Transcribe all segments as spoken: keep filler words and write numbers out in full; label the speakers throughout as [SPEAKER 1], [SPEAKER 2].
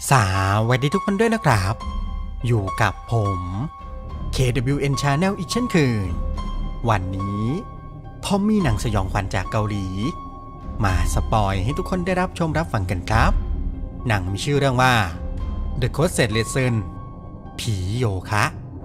[SPEAKER 1] สวัสดีทุกคนด้วยนะครับอยู่กับผม เค ดับเบิลยู เอ็น Channel อีกเช่นเคยวันนี้ผมมีหนังสยองขวัญจากเกาหลีมาสปอยให้ทุกคนได้รับชมรับฟังกันครับหนังมีชื่อเรื่องว่า The Coded Lesson ผีโยคะ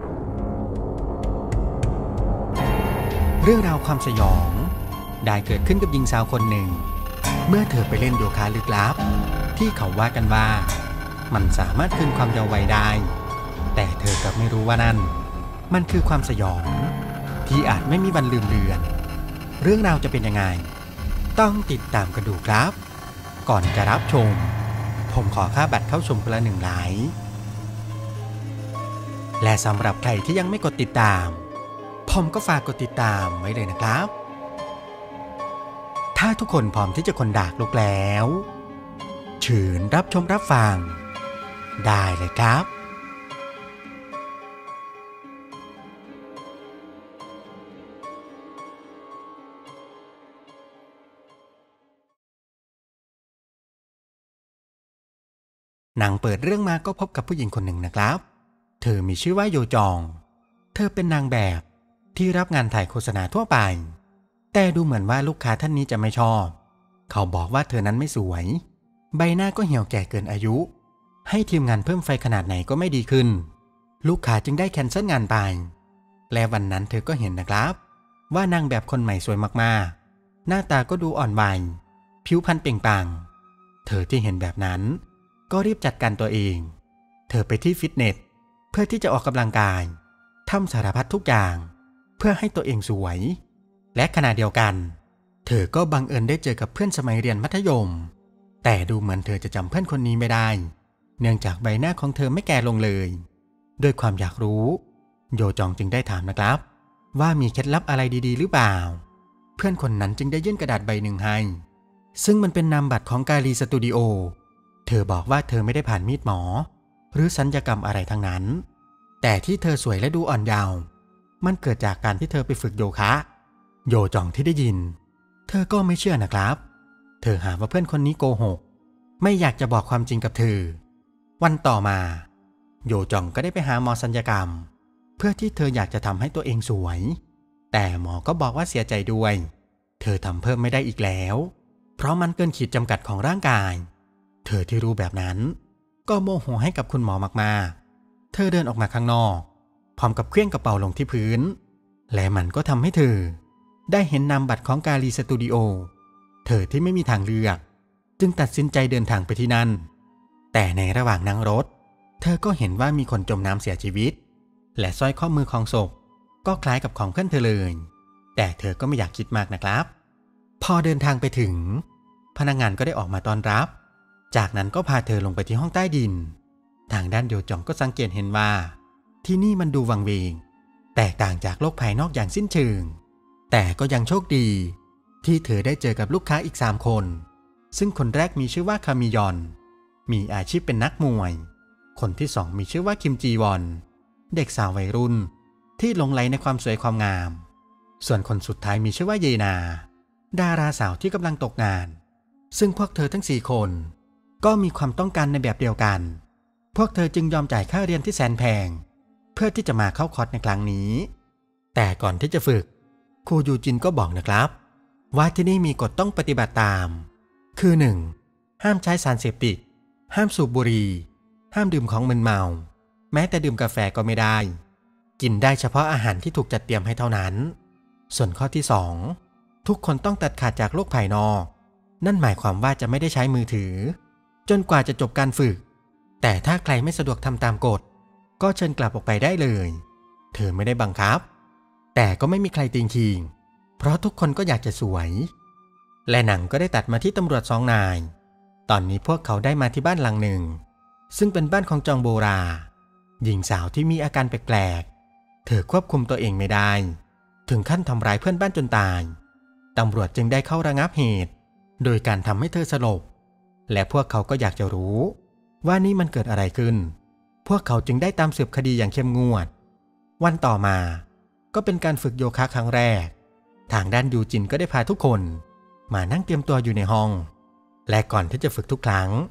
[SPEAKER 1] เรื่องราวความสยองได้เกิดขึ้นกับหญิงสาวคนหนึ่งเมื่อเธอไปเล่นโยคะลึกลับที่เขาว่ากันว่ามันสามารถคืนความเยาว์วัยได้แต่เธอกลับไม่รู้ว่านั่นมันคือความสยองที่อาจไม่มีวันลืมเลือนเรื่องราวจะเป็นยังไงต้องติดตามกันดูครับก่อนจะรับชมผมขอค่าบัตรเข้าชมคนละหนึ่งไลค์และสำหรับใครที่ยังไม่กดติดตามผมก็ฝากกดติดตามไว้เลยนะครับถ้าทุกคนพร้อมที่จะคนดากลุกแล้วเชิญรับชมรับฟังได้เลยครับหนังเปิดเรื่องมาก็พบกับผู้หญิงคนหนึ่งนะครับเธอมีชื่อว่าโยจองเธอเป็นนางแบบที่รับงานถ่ายโฆษณาทั่วไปแต่ดูเหมือนว่าลูกค้าท่านนี้จะไม่ชอบเขาบอกว่าเธอนั้นไม่สวยใบหน้าก็เหี่ยวแก่เกินอายุให้ทีมงานเพิ่มไฟขนาดไหนก็ไม่ดีขึ้นลูกค้าจึงได้แคนเซิลงานไปและวันนั้นเธอก็เห็นนะครับว่านางแบบคนใหม่สวยมากๆหน้าตาก็ดูอ่อนวัยผิวพรรณเปล่งปลั่งเธอที่เห็นแบบนั้นก็รีบจัดการตัวเองเธอไปที่ฟิตเนสเพื่อที่จะออกกำลังกายทำสารพัดทุกอย่างเพื่อให้ตัวเองสวยและขณะเดียวกันเธอก็บังเอิญได้เจอกับเพื่อนสมัยเรียนมัธยมแต่ดูเหมือนเธอจะจำเพื่อนคนนี้ไม่ได้เนื่องจากใบหน้าของเธอไม่แก่ลงเลยด้วยความอยากรู้โยจองจึงได้ถามนะครับว่ามีเคล็ดลับอะไรดีๆหรือเปล่าเพื่อนคนนั้นจึงได้ยื่นกระดาษใบหนึ่งให้ซึ่งมันเป็นนามบัตรของกาลีสตูดิโอเธอบอกว่าเธอไม่ได้ผ่านมีดหมอหรือศัลยกรรมอะไรทั้งนั้นแต่ที่เธอสวยและดูอ่อนเยาว์มันเกิดจากการที่เธอไปฝึกโยคะโยจองที่ได้ยินเธอก็ไม่เชื่อนะครับเธอหาว่าเพื่อนคนนี้โกหกไม่อยากจะบอกความจริงกับเธอวันต่อมาโยจองก็ได้ไปหาหมอศัลยกรรมเพื่อที่เธออยากจะทำให้ตัวเองสวยแต่หมอก็บอกว่าเสียใจด้วยเธอทำเพิ่มไม่ได้อีกแล้วเพราะมันเกินขีดจำกัดของร่างกายเธอที่รู้แบบนั้นก็โมโหให้กับคุณหมอมากๆเธอเดินออกมาข้างนอกพร้อมกับเคลื่อนกระเป๋าลงที่พื้นและมันก็ทำให้เธอได้เห็นนามบัตรของกาลีสตูดิโอเธอที่ไม่มีทางเลือกจึงตัดสินใจเดินทางไปที่นั่นแต่ในระหว่างนั่งรถเธอก็เห็นว่ามีคนจมน้ำเสียชีวิตและสร้อยข้อมือของศพก็คล้ายกับของเพื่อนเธอเลยแต่เธอก็ไม่อยากคิดมากนะครับพอเดินทางไปถึงพนักงานก็ได้ออกมาต้อนรับจากนั้นก็พาเธอลงไปที่ห้องใต้ดินทางด้านโยจองก็สังเกตเห็นว่าที่นี่มันดูวังเวงแตกต่างจากโลกภายนอกอย่างสิ้นเชิงแต่ก็ยังโชคดีที่เธอได้เจอกับลูกค้าอีกสามคนซึ่งคนแรกมีชื่อว่าคามิยอนมีอาชีพเป็นนักมวยคนที่สองมีชื่อว่าคิมจีวอนเด็กสาววัยรุ่นที่หลงใหลในความสวยความงามส่วนคนสุดท้ายมีชื่อว่าเยนาดาราสาวที่กำลังตกงานซึ่งพวกเธอทั้งสี่คนก็มีความต้องการในแบบเดียวกันพวกเธอจึงยอมจ่ายค่าเรียนที่แสนแพงเพื่อที่จะมาเข้าคอร์สในครั้งนี้แต่ก่อนที่จะฝึกครูยูจินก็บอกนะครับว่าที่นี่มีกฎต้องปฏิบัติตามคือหนึ่งห้ามใช้สารเสพติดห้ามสูบบุหรี่ห้ามดื่มของมึนเมาแม้แต่ดื่มกาแฟก็ไม่ได้กินได้เฉพาะอาหารที่ถูกจัดเตรียมให้เท่านั้นส่วนข้อที่สองทุกคนต้องตัดขาดจากโลกภายนอกนั่นหมายความว่าจะไม่ได้ใช้มือถือจนกว่าจะจบการฝึกแต่ถ้าใครไม่สะดวกทำตามกฎก็เชิญกลับออกไปได้เลยเธอไม่ได้บังคับแต่ก็ไม่มีใครติงคิงเพราะทุกคนก็อยากจะสวยและหนังก็ได้ตัดมาที่ตำรวจสองนายตอนนี้พวกเขาได้มาที่บ้านหลังหนึ่งซึ่งเป็นบ้านของจองโบราหญิงสาวที่มีอาการแปลกๆเธอควบคุมตัวเองไม่ได้ถึงขั้นทำร้ายเพื่อนบ้านจนตายตำรวจจึงได้เข้าระงับเหตุโดยการทำให้เธอสลบและพวกเขาก็อยากจะรู้ว่านี่มันเกิดอะไรขึ้นพวกเขาจึงได้ตามสืบคดีอย่างเข้มงวดวันต่อมาก็เป็นการฝึกโยคะครั้งแรกทางด้านยูจินก็ได้พาทุกคนมานั่งเตรียมตัวอยู่ในห้องและก่อนที่จะฝึกทุกครั้ง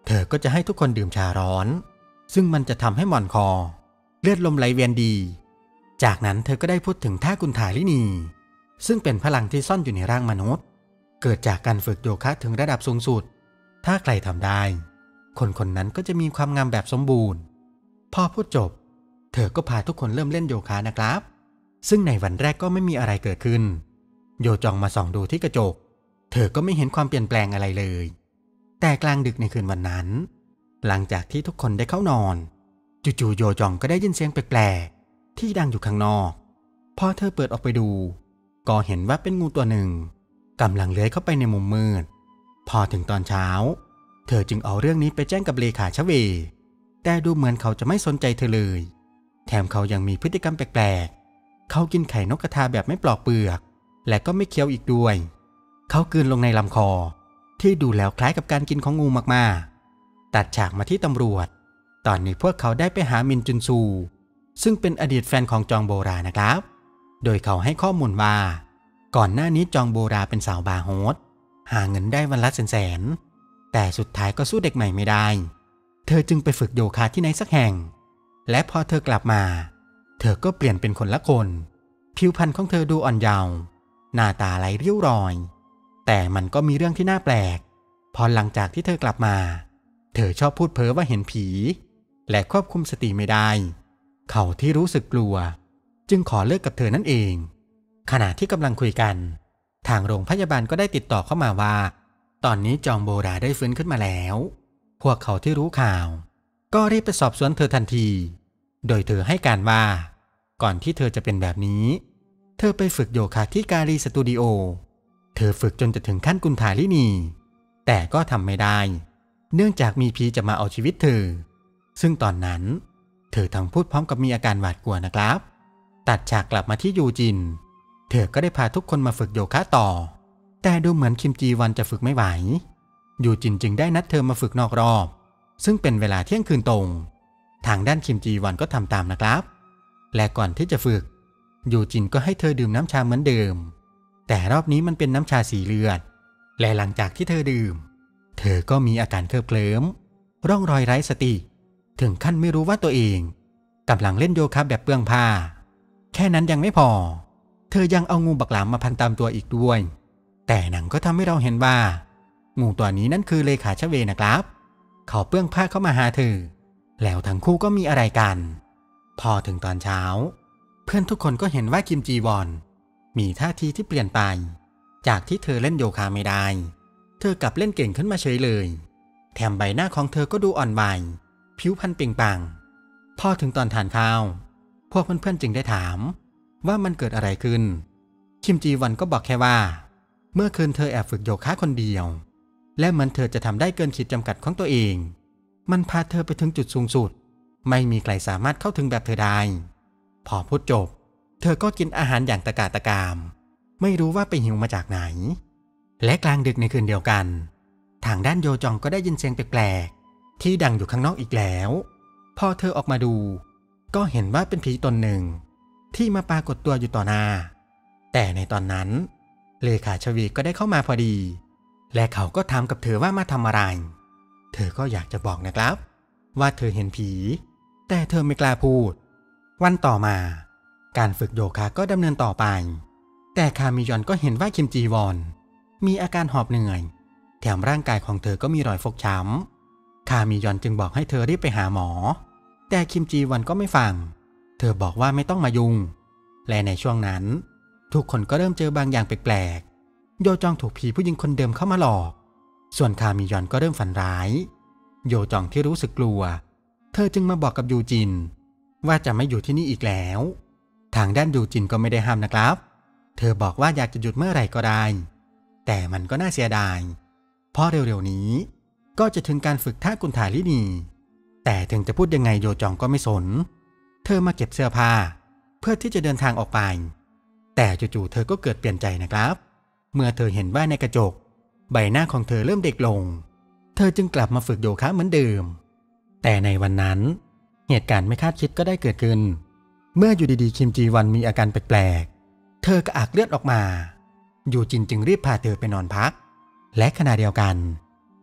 [SPEAKER 1] เธอก็จะให้ทุกคนดื่มชาร้อนซึ่งมันจะทำให้หม่อนคอเลือดลมไหลเวียนดีจากนั้นเธอก็ได้พูดถึงท่ากุณฑาลินีซึ่งเป็นพลังที่ซ่อนอยู่ในร่างมนุษย์เกิดจากการฝึกโยคะถึงระดับสูงสุดถ้าใครทำได้คนคนนั้นก็จะมีความงามแบบสมบูรณ์พอพูดจบเธอก็พาทุกคนเริ่มเล่นโยคะนะครับซึ่งในวันแรกก็ไม่มีอะไรเกิดขึ้นโยจองมาส่องดูที่กระจกเธอก็ไม่เห็นความเปลี่ยนแปลงอะไรเลยแต่กลางดึกในคืนวันนั้นหลังจากที่ทุกคนได้เข้านอนจู่ๆโยจองก็ได้ยินเสียงแปลกๆที่ดังอยู่ข้างนอกพอเธอเปิดออกไปดูก็เห็นว่าเป็นงูตัวหนึ่งกำลังเลื้อยเข้าไปในมุมมืดพอถึงตอนเช้าเธอจึงเอาเรื่องนี้ไปแจ้งกับเลขาชเวแต่ดูเหมือนเขาจะไม่สนใจเธอเลยแถมเขายังมีพฤติกรรมแปลกๆเขากินไข่นกกระทาแบบไม่ปลอกเปลือกและก็ไม่เคี้ยวอีกด้วยเขากลืนลงในลำคอที่ดูแล้วคล้ายกับการกินของงูมากๆตัดฉากมาที่ตำรวจตอนนี้พวกเขาได้ไปหามินจุนซูซึ่งเป็นอดีตแฟนของจองโบรานะครับโดยเขาให้ข้อมูลว่าก่อนหน้านี้จองโบราเป็นสาวบาร์โฮสหาเงินได้วันละแสนๆแต่สุดท้ายก็สู้เด็กใหม่ไม่ได้เธอจึงไปฝึกโยคะที่ไหนสักแห่งและพอเธอกลับมาเธอก็เปลี่ยนเป็นคนละคนผิวพรรณของเธอดูอ่อนเยาว์หน้าตาไร้ริ้วรอยแต่มันก็มีเรื่องที่น่าแปลกพอหลังจากที่เธอกลับมาเธอชอบพูดเพ้อว่าเห็นผีและควบคุมสติไม่ได้เขาที่รู้สึกกลัวจึงขอเลิกกับเธอนั่นเองขณะที่กำลังคุยกันทางโรงพยาบาลก็ได้ติดต่อเข้ามาว่าตอนนี้จองโบราได้ฟื้นขึ้นมาแล้วพวกเขาที่รู้ข่าวก็รีบไปสอบสวนเธอทันทีโดยเธอให้การว่าก่อนที่เธอจะเป็นแบบนี้เธอไปฝึกโยคะที่กาลีสตูดิโอเธอฝึกจนจะถึงขั้นกุณฑาลินีแต่ก็ทำไม่ได้เนื่องจากมีผีจะมาเอาชีวิตเธอซึ่งตอนนั้นเธอทั้งพูดพร้อมกับมีอาการหวาดกลัวนะครับตัดฉากกลับมาที่ยูจินเธอก็ได้พาทุกคนมาฝึกโยคะต่อแต่ดูเหมือนคิมจีวอนจะฝึกไม่ไหวยูจินจึงได้นัดเธอมาฝึกนอกรอบซึ่งเป็นเวลาเที่ยงคืนตรงทางด้านคิมจีวอนก็ทำตามนะครับและก่อนที่จะฝึกยูจินก็ให้เธอดื่มน้ำชาเหมือนเดิมแต่รอบนี้มันเป็นน้ำชาสีเลือดและหลังจากที่เธอดื่มเธอก็มีอาการเคลิ้มเคลิ้มร่องรอยไร้สติถึงขั้นไม่รู้ว่าตัวเองกำลังเล่นโยคะแบบเปลืองผ้าแค่นั้นยังไม่พอเธอยังเอางูบักหลามมาพันตามตัวอีกด้วยแต่หนังก็ทำให้เราเห็นว่างูตัวนี้นั่นคือเลขาชเวนะครับเขาเปื้องผ้าเข้ามาหาเธอแล้วทั้งคู่ก็มีอะไรกันพอถึงตอนเช้าเพื่อนทุกคนก็เห็นว่าคิมจีวอนมีท่าทีที่เปลี่ยนไปจากที่เธอเล่นโยคะไม่ได้เธอกลับเล่นเก่งขึ้นมาเฉยเลยแถมใบหน้าของเธอก็ดูอ่อนวัยผิวพรรณเปล่งปลั่งพอถึงตอนทานข้าวพวกเพื่อนๆจึงได้ถามว่ามันเกิดอะไรขึ้นคิมจีวอนก็บอกแค่ว่าเมื่อคืนเธอแอบฝึกโยคะคนเดียวและเหมือนเธอจะทำได้เกินขีดจำกัดของตัวเองมันพาเธอไปถึงจุดสูงสุดไม่มีใครสามารถเข้าถึงแบบเธอได้พอพูดจบเธอก็กินอาหารอย่างตะกาตะกามไม่รู้ว่าไปหิวมาจากไหนและกลางดึกในคืนเดียวกันทางด้านโยจองก็ได้ยินเสียงแปลกๆที่ดังอยู่ข้างนอกอีกแล้วพอเธอออกมาดูก็เห็นว่าเป็นผีตนหนึ่งที่มาปรากฏตัวอยู่ต่อหน้าแต่ในตอนนั้นเลขาชวีก็ได้เข้ามาพอดีและเขาก็ถามกับเธอว่ามาทำอะไรเธอก็อยากจะบอกนะครับว่าเธอเห็นผีแต่เธอไม่กล้าพูดวันต่อมาการฝึกโยคะก็ดำเนินต่อไปแต่คามิยอนก็เห็นว่าคิมจีวอนมีอาการหอบเหนื่อยแถมร่างกายของเธอก็มีรอยฟกช้ำคามิยอนจึงบอกให้เธอรีบไปหาหมอแต่คิมจีวอนก็ไม่ฟังเธอบอกว่าไม่ต้องมายุ่งและในช่วงนั้นทุกคนก็เริ่มเจอบางอย่างแปลกๆโยจองถูกผีผู้หญิงคนเดิมเข้ามาหลอกส่วนคามิยอนก็เริ่มฝันร้ายโยจองที่รู้สึกกลัวเธอจึงมาบอกกับยูจินว่าจะไม่อยู่ที่นี่อีกแล้วทางด้านยูจินก็ไม่ได้ห้ามนะครับเธอบอกว่าอยากจะหยุดเมื่อไหร่ก็ได้แต่มันก็น่าเสียดายเพราะเร็วๆนี้ก็จะถึงการฝึกท่ากุณฑาลินีแต่ถึงจะพูดยังไงโยจองก็ไม่สนเธอมาเก็บเสื้อผ้าเพื่อที่จะเดินทางออกไปแต่จู่ๆเธอก็เกิดเปลี่ยนใจนะครับเมื่อเธอเห็นว่าในกระจกใบหน้าของเธอเริ่มเด็กลงเธอจึงกลับมาฝึกโยคะเหมือนเดิมแต่ในวันนั้นเหตุการณ์ไม่คาดคิดก็ได้เกิดขึ้นเมื่ออยู่ดีๆคิมจีวอนมีอาการแปลกๆเธอกระอักเลือดออกมายูจินจึงรีบพาเธอไปนอนพักและขณะเดียวกัน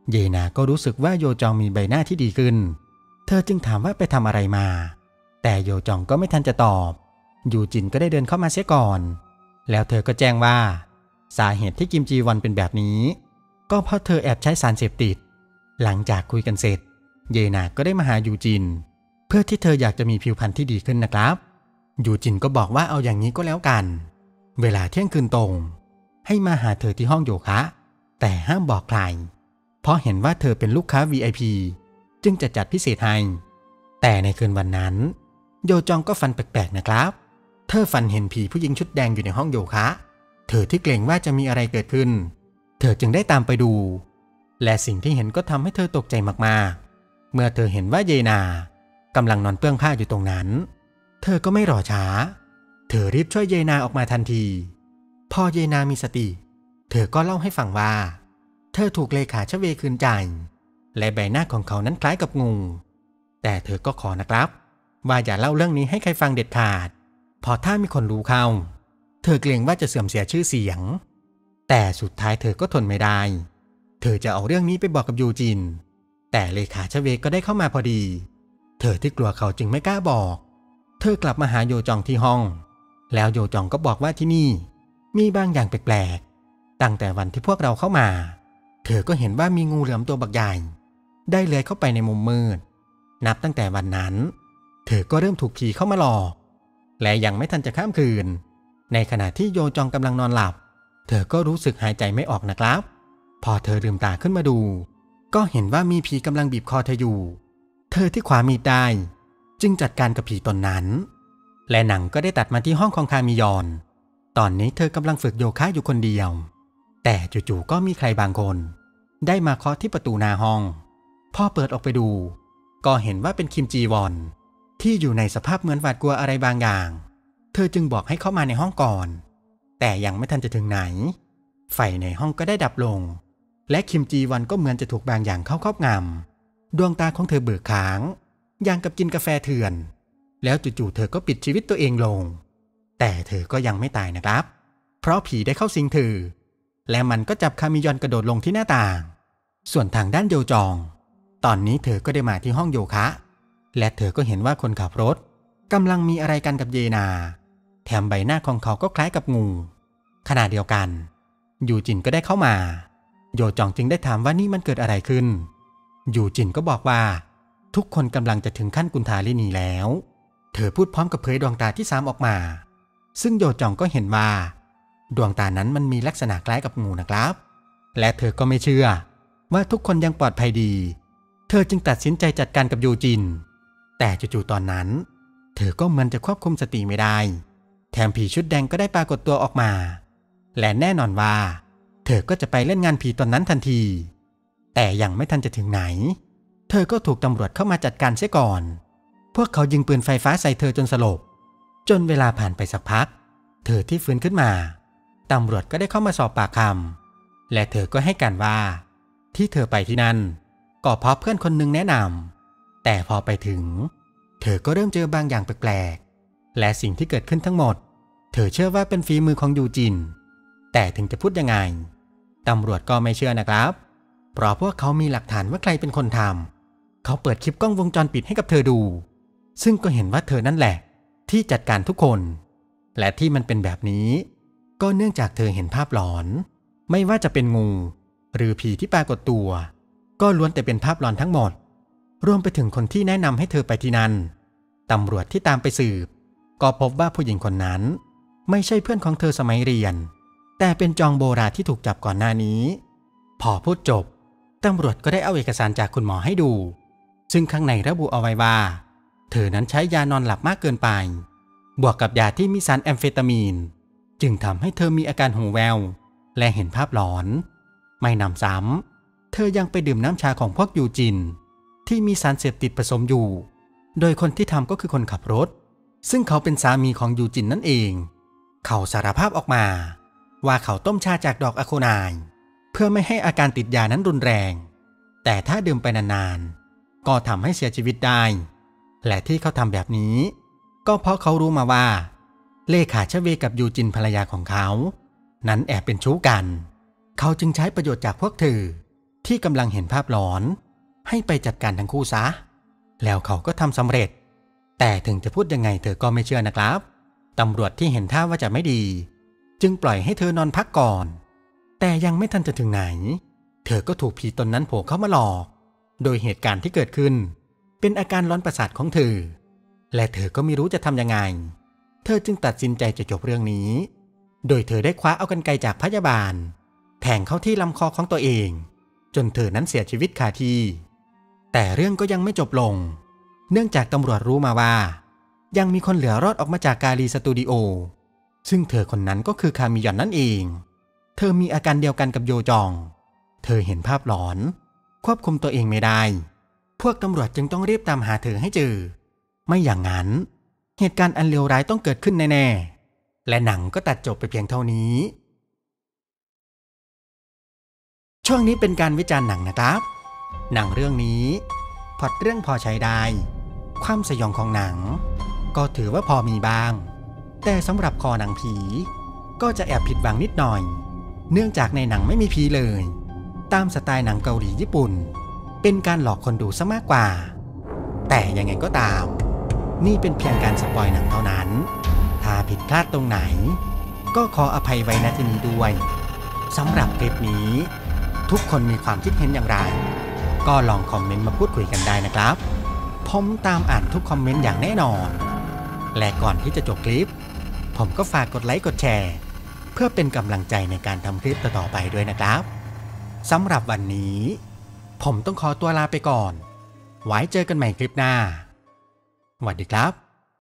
[SPEAKER 1] เยนาก็รู้สึกว่าโยจองมีใบหน้าที่ดีขึ้นเธอจึงถามว่าไปทำอะไรมาแต่โยจองก็ไม่ทันจะตอบยูจินก็ได้เดินเข้ามาเสียก่อนแล้วเธอก็แจ้งว่าสาเหตุที่กิมจีวอนเป็นแบบนี้ก็เพราะเธอแอบใช้สารเสพติดหลังจากคุยกันเสร็จเยนาก็ได้มาหายูจินเพื่อที่เธออยากจะมีผิวพรรณที่ดีขึ้นนะครับยูจินก็บอกว่าเอาอย่างนี้ก็แล้วกันเวลาเที่ยงคืนตรงให้มาหาเธอที่ห้องโยคะแต่ห้ามบอกใครเพราะเห็นว่าเธอเป็นลูกค้า วี ไอ พี จึงจะจัดพิเศษให้แต่ในคืนวันนั้นโยจองก็ฝันแปลกๆนะครับเธอฝันเห็นผีผู้หญิงชุดแดงอยู่ในห้องโยคะเธอที่เกรงว่าจะมีอะไรเกิดขึ้นเธอจึงได้ตามไปดูและสิ่งที่เห็นก็ทำให้เธอตกใจมากๆเมื่อเธอเห็นว่าเยนากำลังนอนเปื้อนผ้าอยู่ตรงนั้นเธอก็ไม่รอช้าเธอรีบช่วยเยนาออกมาทันทีพอเยนามีสติเธอก็เล่าให้ฟังว่าเธอถูกเลขาชเวคืนใจและใบหน้าของเขานั้นคล้ายกับงูแต่เธอก็ขอนะครับว่าอย่าเล่าเรื่องนี้ให้ใครฟังเด็ดขาดพอถ้ามีคนรู้เข้าเธอเกรงว่าจะเสื่อมเสียชื่อเสียงแต่สุดท้ายเธอก็ทนไม่ได้เธอจะเอาเรื่องนี้ไปบอกกับยูจินแต่เลขาชเวก็ได้เข้ามาพอดีเธอที่กลัวเขาจึงไม่กล้าบอกเธอกลับมาหาโยจองที่ห้องแล้วโยจองก็บอกว่าที่นี่มีบางอย่างแปลกๆตั้งแต่วันที่พวกเราเข้ามาเธอก็เห็นว่ามีงูเหลือมตัวบักใหญ่ได้เลื้อยเข้าไปในมุมมืดนับตั้งแต่วันนั้นเธอก็เริ่มถูกผีเข้ามาหลอกและยังไม่ทันจะข้ามคืนในขณะที่โยจองกำลังนอนหลับเธอก็รู้สึกหายใจไม่ออกนะครับพอเธอลืมตาขึ้นมาดูก็เห็นว่ามีผีกำลังบีบคอเธออยู่เธอที่ขวามีดได้จึงจัดการกับผีตนนั้นและหนังก็ได้ตัดมาที่ห้องของคามิยอนตอนนี้เธอกำลังฝึกโยคะอยู่คนเดียวแต่จู่ๆก็มีใครบางคนได้มาเคาะที่ประตูหน้าห้องพอเปิดออกไปดูก็เห็นว่าเป็นคิมจีวอนที่อยู่ในสภาพเหมือนหวาดกลัวอะไรบางอย่างเธอจึงบอกให้เข้ามาในห้องก่อนแต่ยังไม่ทันจะถึงไหนไฟในห้องก็ได้ดับลงและคิมจีวอนก็เหมือนจะถูกบางอย่างเข้าครอบงำดวงตาของเธอเบิกค้างอย่างกับกินกาแฟเถื่อนแล้วจู่ๆเธอก็ปิดชีวิตตัวเองลงแต่เธอก็ยังไม่ตายนะครับเพราะผีได้เข้าสิงเธอและมันก็จับคามิยอนกระโดดลงที่หน้าต่างส่วนทางด้านโยจองตอนนี้เธอก็ได้มาที่ห้องโยคะและเธอก็เห็นว่าคนขับรถกำลังมีอะไรกันกับเยนาแถมใบหน้าของเขาก็คล้ายกับงูขณะเดียวกันยูจินก็ได้เข้ามาโยจองจึงได้ถามว่านี่มันเกิดอะไรขึ้นยูจินก็บอกว่าทุกคนกำลังจะถึงขั้นกุนทาลินีแล้วเธอพูดพร้อมกับเผยดวงตาที่สามออกมาซึ่งโยจองก็เห็นว่าดวงตานั้นมันมีลักษณะคล้ายกับงูนะครับและเธอก็ไม่เชื่อว่าทุกคนยังปลอดภัยดีเธอจึงตัดสินใจจัดการกับยูจินแต่จู่ๆตอนนั้นเธอก็เหมือนจะควบคุมสติไม่ได้แถมผีชุดแดงก็ได้ปรากฏตัวออกมาและแน่นอนว่าเธอก็จะไปเล่นงานผีตนนั้นทันทีแต่ยังไม่ทันจะถึงไหนเธอก็ถูกตำรวจเข้ามาจัดการเสียก่อนพวกเขายิงปืนไฟฟ้าใส่เธอจนสลบจนเวลาผ่านไปสักพักเธอที่ฟื้นขึ้นมาตำรวจก็ได้เข้ามาสอบปากคำและเธอก็ให้การว่าที่เธอไปที่นั่นก็เพราะเพื่อนคนหนึ่งแนะนำแต่พอไปถึงเธอก็เริ่มเจอบางอย่างแปลกๆและสิ่งที่เกิดขึ้นทั้งหมดเธอเชื่อว่าเป็นฝีมือของยูจินแต่ถึงจะพูดยังไงตำรวจก็ไม่เชื่อนะครับเพราะพวกเขามีหลักฐานว่าใครเป็นคนทำเขาเปิดคลิปกล้องวงจรปิดให้กับเธอดูซึ่งก็เห็นว่าเธอนั่นแหละที่จัดการทุกคนและที่มันเป็นแบบนี้ก็เนื่องจากเธอเห็นภาพหลอนไม่ว่าจะเป็นงูหรือผีที่ปรากฏตัวก็ล้วนแต่เป็นภาพหลอนทั้งหมดรวมไปถึงคนที่แนะนำให้เธอไปที่นั่นตำรวจที่ตามไปสืบก็พบว่าผู้หญิงคนนั้นไม่ใช่เพื่อนของเธอสมัยเรียนแต่เป็นจองโบราที่ถูกจับก่อนหน้านี้พอพูดจบตำรวจก็ได้เอาเอกสารจากคุณหมอให้ดูซึ่งข้างในระบุเอาไว้ว่าเธอนั้นใช้ยานอนหลับมากเกินไปบวกกับยาที่มีสารแอมเฟตามีนจึงทำให้เธอมีอาการหูแววและเห็นภาพหลอนไม่นำซ้ำเธอยังไปดื่มน้ำชาของพวกยูจินที่มีสารเสพติดผสมอยู่โดยคนที่ทำก็คือคนขับรถซึ่งเขาเป็นสามีของยูจินนั่นเองเขาสารภาพออกมาว่าเขาต้มชาจากดอกอะโคนายเพื่อไม่ให้อาการติดยานั้นรุนแรงแต่ถ้าดื่มไปนานๆก็ทำให้เสียชีวิตได้และที่เขาทำแบบนี้ก็เพราะเขารู้มาว่าเลขาชเวกับยูจินภรรยาของเขานั้นแอบเป็นชู้กันเขาจึงใช้ประโยชน์จากพวกเธอที่กำลังเห็นภาพหลอนให้ไปจัดการทั้งคู่ซะแล้วเขาก็ทำสำเร็จแต่ถึงจะพูดยังไงเธอก็ไม่เชื่อนะครับตำรวจที่เห็นท่าว่าจะไม่ดีจึงปล่อยให้เธอนอนพักก่อนแต่ยังไม่ทันจะถึงไหนเธอก็ถูกผีตนนั้นโผล่เข้ามาหลอกโดยเหตุการณ์ที่เกิดขึ้นเป็นอาการร้อนประสาทของเธอและเธอก็ไม่รู้จะทำยังไงเธอจึงตัดสินใจจะจบเรื่องนี้โดยเธอได้คว้าเอากรรไกรจากพยาบาลแทงเข้าที่ลำคอของตัวเองจนเธอนั้นเสียชีวิตคาที่แต่เรื่องก็ยังไม่จบลงเนื่องจากตำรวจรู้มาว่ายังมีคนเหลือรอดออกมาจากกาลีสตูดิโอซึ่งเธอคนนั้นก็คือคามิยอนนั่นเองเธอมีอาการเดียวกันกับโยจองเธอเห็นภาพหลอนควบคุมตัวเองไม่ได้พวกตำรวจจึงต้องรีบตามหาเธอให้เจอไม่อย่างนั้นเหตุการณ์อันเลวร้ายต้องเกิดขึ้นแน่ๆและหนังก็ตัดจบไปเพียงเท่านี้ช่วงนี้เป็นการวิจารณ์หนังนะครับหนังเรื่องนี้พล็อตเรื่องพอใช้ได้ความสยองของหนังก็ถือว่าพอมีบ้างแต่สำหรับคอหนังผีก็จะแอบผิดหวังนิดหน่อยเนื่องจากในหนังไม่มีผีเลยตามสไตล์หนังเกาหลีญี่ปุ่นเป็นการหลอกคนดูซะมากกว่าแต่ยังไงก็ตามนี่เป็นเพียงการสปอยหนังเท่านั้นถ้าผิดพลาดตรงไหนก็ขออภัยไว้ณที่นี้ด้วยสำหรับคลิปนี้ทุกคนมีความคิดเห็นอย่างไรก็ลองคอมเมนต์มาพูดคุยกันได้นะครับผมตามอ่านทุกคอมเมนต์อย่างแน่นอนและก่อนที่จะจบคลิปผมก็ฝากกดไลค์กดแชร์เพื่อเป็นกำลังใจในการทำคลิปต่อๆไปด้วยนะครับสำหรับวันนี้ผมต้องขอตัวลาไปก่อนไว้เจอกันใหม่คลิปหน้าสวัสดีครับ